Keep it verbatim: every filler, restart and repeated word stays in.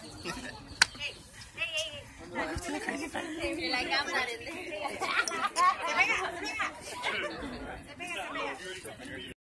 Hey, hey, hey. You're like, I'm not in there.